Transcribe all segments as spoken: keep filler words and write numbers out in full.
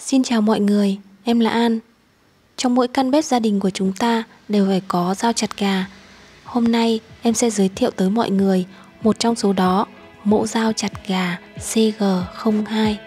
Xin chào mọi người, em là An. Trong mỗi căn bếp gia đình của chúng ta đều phải có dao chặt gà. Hôm nay em sẽ giới thiệu tới mọi người một trong số đó, mẫu dao chặt gà C G không hai.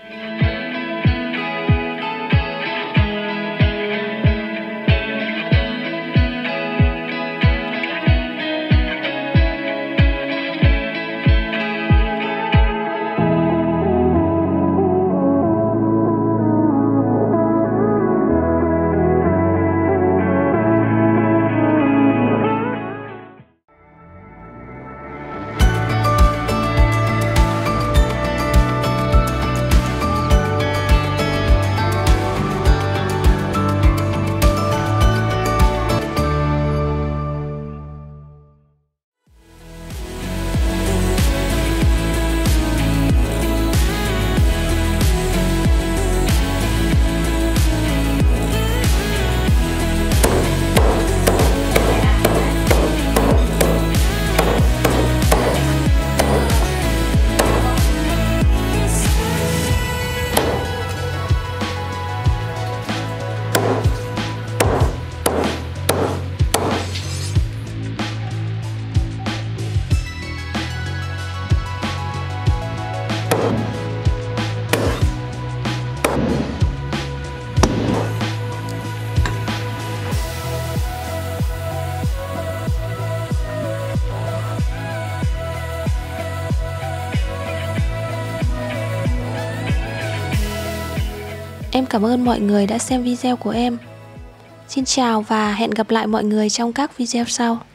Em cảm ơn mọi người đã xem video của em. Xin chào và hẹn gặp lại mọi người trong các video sau.